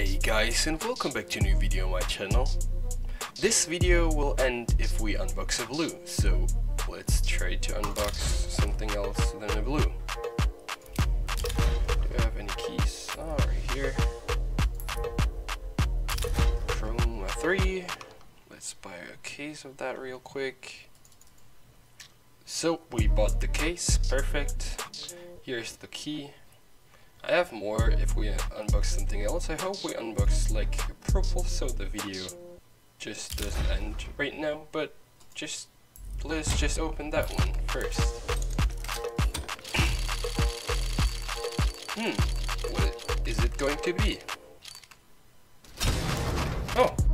Hey guys, and welcome back to a new video on my channel. This video will end if we unbox a blue, so let's try to unbox something else than a blue. Do I have any keys? Oh, right here. Chroma 3. Let's buy a case of that real quick. So we bought the case, perfect. Here's the key. I have more if we unbox something else. I hope we unbox like a purple so the video just doesn't end right now, but let's just open that one first. What is it going to be? Oh,